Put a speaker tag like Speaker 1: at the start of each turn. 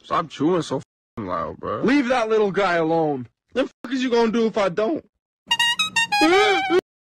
Speaker 1: Stop chewing so loud, bro.
Speaker 2: Leave that little guy alone. The fuck is you gonna do if I don't?